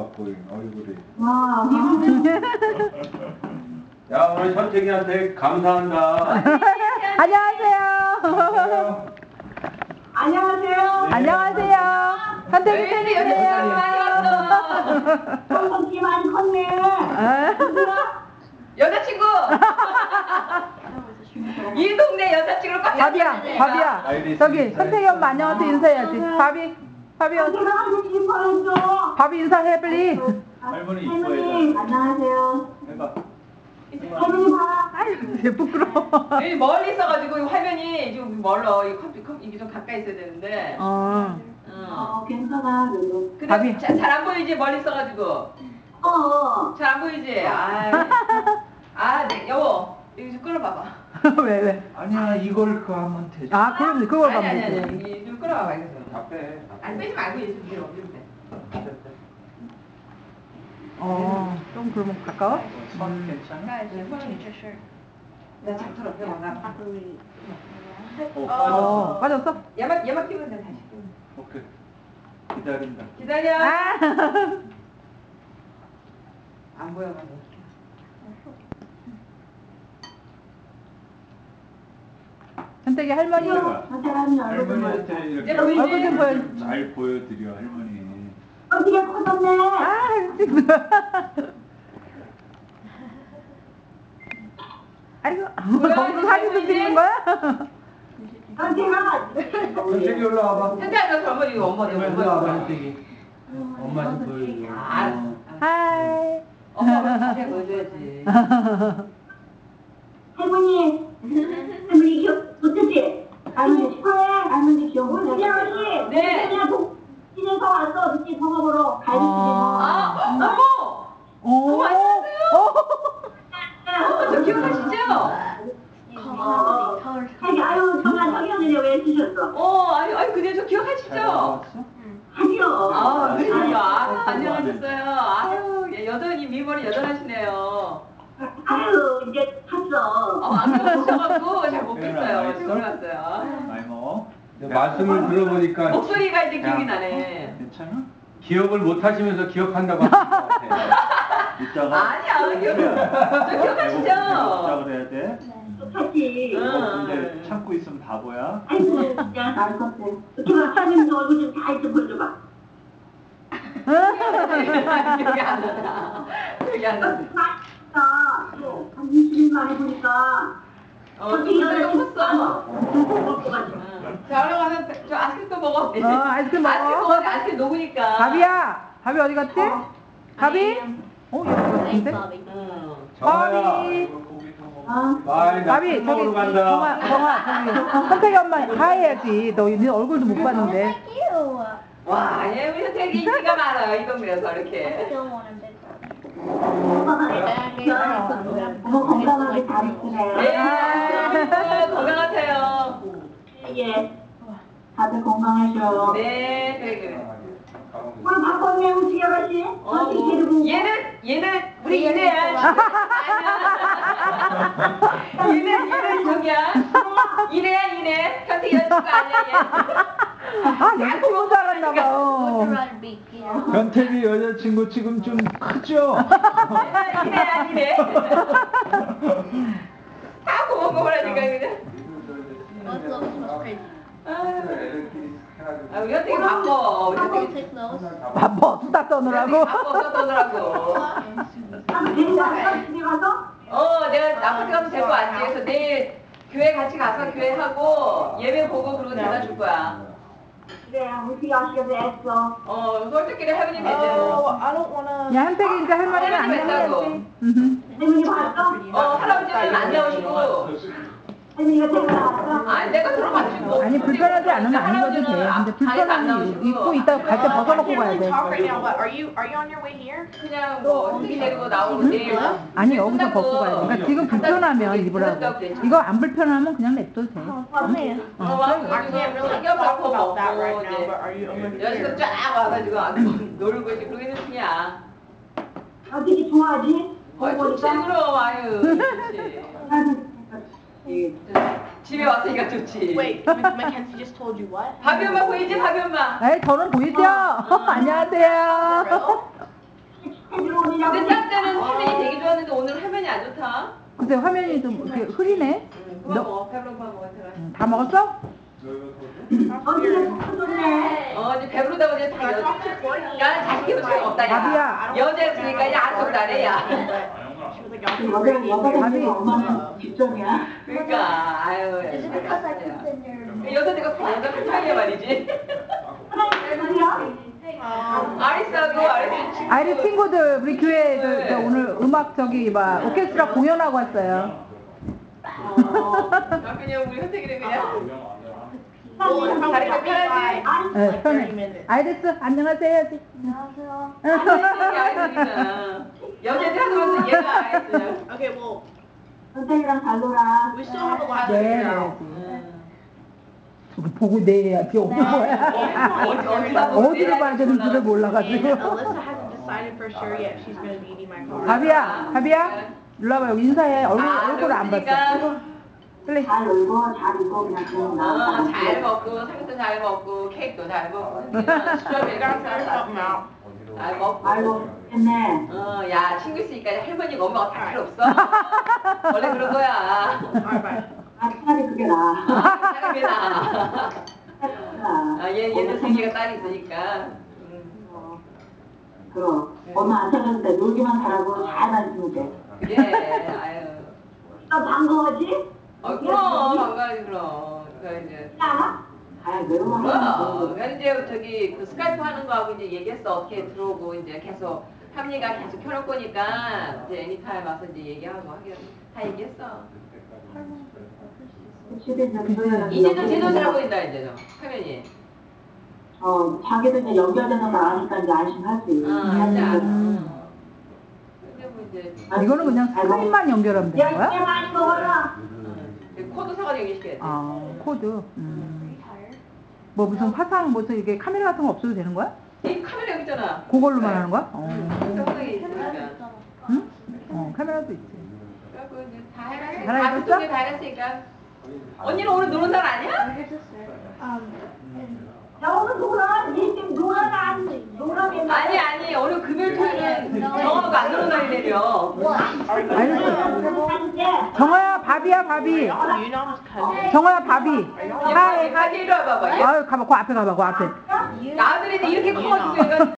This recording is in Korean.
보이는 얼굴이. 와. 야, 오늘 현택이한테 감사한다. 안녕하세요. 안녕하세요. 안녕하세요. 현택이 팬이세요. 성성씨 많이 컸네. 여자친구! 이 동네 여자친구를 꽉 바비야, 바비야. 저기 현택이 엄마 안녕하세요 인사해야지. 바비, 바비 제가 하고 싶어요. 바비 인사해 빨리. 할머니 할머니 이뻐해. 안녕하세요. 해봐. 할머니 봐. 아유 부끄러워. 여기 멀리 있어가지고 화면이 좀 멀어. 이게 좀 가까이 있어야 되는데. 괜찮아. 그래도. 바비. 잘 안 보이지? 멀리 있어가지고. 잘 안 보이지? 네, 여보. 이거 좀 끌어봐봐. 왜? 아니야, 이걸 그거 하면 되지. 아 그럼 그걸 아니, 가면 되지. 이거 좀 끌어봐봐. 이거. 다 빼. 아니, 빼지 말고 이제 좀 밀어. 밀면 돼. 좀 그러면 가까워? 선 괜찮아? 나잘 털어. 나 빠졌어? 얘만 끼면 돼. 다시 끼면 돼. 오케이. 기다린다. 기다려. 아. 안 보여가지고. 현택이 할머니. 할머니한테 이렇게 얼굴 좀 보여. 잘 보여드려, 할머니. 어디가 커졌네. 아이고 거기서 사진도 찍는 거야? 제가 현택이 올라와봐. 현태야, 너 젊은이 엄마 현택이 와봐, 현택이. 엄마 좀 보여줘. 하이. 엄마가 자세히 보여줘야지. 할머니 어쩌지? 할머니 축하해. 할머니 귀여워. 할머니. 네. 그냥 동진에서 왔어. 동진 동화 보러 갈비집에서. 어머! 오. 저 기억하시죠? 아유 정말 석연이네 왜 쓰셨어? 아니, 근데 저 잘 기억하시죠? 나왔어? 하죠. 그러시죠. 안녕하셨어요. 아유, 여전히 미모는 여전하시네요. 아유 이제 탔어. 안경 쓰셔갖고 잘 못 그래, 뵀어요. 알겠어? 지금 올랐어요. 많이 먹어? 말씀을 들어보니까 목소리가 이제 기억이 나네. 괜찮아? 기억을 못 하시면서 기억한다고 하는 것 같아. 이따가 아니야, 저 기억하시죠? 이따가 그래야 돼. 똑같이. 근데 참고 있으면 바보야. 아이고 진짜 날 컸대. 김학사님도 얼굴 좀 잘 보여줘봐. 기억이 안 나다. 기억이 안 나다. 맛있다. 한 20일 만에 보니까. 좀 컸어. 먹고 가자. 자, 얼른 가서 저 아이스크림 먹어. 아이스크림 먹어. 아이스크림 먹어. 아이스크림 녹으니까. 바비야. 바비 어디 갔지? 바비? 얘 어디 갔는데? 정아야. 바비 저기 정아 저기 현택이 엄마 하해야지. 너 얼굴도 못 봤는데. 와, 얘 우리 되게 인기가 많아요. 이 동네에서 이렇게. 어머 건강하게 잘 있으네. 네, 건강하세요. 예. 다들 건강하셔. 네, 그래. 오늘 바꿨네 우지 아가씨. 얘는 우리 이래야. 얘는 저기야. 이래. 현택이 여자친구 아니야 얘. 내가 친구 줄 알았나 봐. 현택이 여자친구 지금 좀 크죠? 이래. 다 고만고만하니까 그냥. 우리 현택이 바빠. 우리 현택이 바빠 수다 떠느라고. 바빠 떠느라고. 집에 가서? 내가 나머지 가서 데리고 왔지. 그래서 내일 교회 같이 가서 교회 하고 예배 보고 그러고 데려다 줄 거야. 그래 우지 아가씨가 애써. 솔직히 할머니 뵀지 뭐. 야 현택이 이제 할머니는 안 할머니 나와야지. 할머니 봤어? 할아버지는 안 나오시고. 할머니가 데려왔어? 내가 들어봤지. 아니 불편하지 않으면 안 입어도 돼. 근데 불편하면 입고 이따 갈 때 벗어놓고 가야 돼. 그냥 뭐 현택이 데리고 나오고 내일. 아니 여기서 벗고 가야 돼. 그러니까 지금 불편하면 입으라고. 이거 안 불편하면 그냥 냅둬도 돼. 자기가 바꿔 먹고 이제 여기서 쫙 와가지고 놀고 이제 그러고 있는 중이야. 되게 좋아하지? 좋지 그럼 아유 좋지. 집에 왔으니까 좋지. Wait, Mackenzie just told you what? 바비 엄마 보이지 바비 엄마. 에이 저는 보이죠? 안녕하세요. 근데 화면이 좀 이렇게 흐리네. 그거 먹어. 배부르면 먹어. 들어. 다 먹었어? 언니는 좋네. 이제 배부르다고 이제 다 여자. 나는 자식이 소용 없다. 바비야. 야. 여자였으니까 이제 안 속다네 야. 여자가 엄마는 뒷전이야. 그러니까 아유. Is it because I cooked in your 여자들과 여자 편하게 말이지. 아리스하고 아리스. 아이리 친구들 우리 교회 저 오늘 음악 저기 막 오케스트라 공연하고 왔어요. 그냥 우리 현택이는 그냥. dary's 편하지? 네, 편해. 아이리스 안녕하세요 해야지. 안녕하세요. 아리스니까. 여자들 하면서 얘가 아리스. Okay, well, 선생이랑 잘 놀아. we still have a lot 네. to do. 음. 저기 보고 내야지 어디 뭐야. 어디로 봐야 되는지를 And 몰라가지고. Alyssa hasn't decided for sure yet if she's going to be eating my car. 바비야 일로 와봐 여기 인사해 얼굴을 안 봤어. 빨리. 잘 놀고 잘 입고 그냥 들어온다. 잘 먹고 상도 잘 먹고 케이크도 잘 먹고 스트로베리가 잘 먹고. 아이고 됐네. 야 친구 있으니까 할머니가 엄마가 다 필요 없어. 원래 그런 거야. Alright, bye. 아 차라리 그게 나아. 사람이 나. 얘는 생기가 딸이 있으니까. 그럼 엄마 안 찾았을 때 놀기만 잘하고 잘만 있으면 돼. 그래. 아유. 너 반가워지? 그럼 반가워지 그럼. 그 이제. 야? 아 외로워. 그럼 이제 저기 그 스카이프 하는 거하고 이제 얘기했어. 어떻게 들어오고 이제 계속 합리가 계속 켜놓을 거니까 이제 애니타임 와서 이제 얘기하고 하기로 다 얘기했어. 이제 좀 제대로 잘 보인다 이제 좀 화면이. 자기도 이제 연결되는 거 아니까 이제 안심하지. 이제 알아. 근데 뭐 이제 이거는 그냥 스크린만 연결하면 되는 야, 거야? 많이 먹어라. 코드 사가지고 연결시켜야 돼. 아 코드. 뭐 무슨 화상 무슨 이게 카메라 같은 거 없어도 되는 거야? 이 카메라 여기 있잖아. 그걸로만 하는 거야? 화상이 있으니까. 응? 카메라도 있지. 그래갖고 이제 다 해놨으니까. 다 해놨어? 다 그쪽에 다 해놨으니까. 언니는 오늘 노는 날 아니야? 야 오늘 놀아. 일찍 놀아라. 놀아라. 아니 오늘 금요일 토요일은 정하고 안 노는 날이래요. 알겠어. 정아야 밥이야 밥이. You know his cousin. 정아야 밥이. 하이. 가지 이리 와봐봐. 아유 가봐 그 앞에 가봐 그 앞에. 아들이 이렇게 커가지고 얘가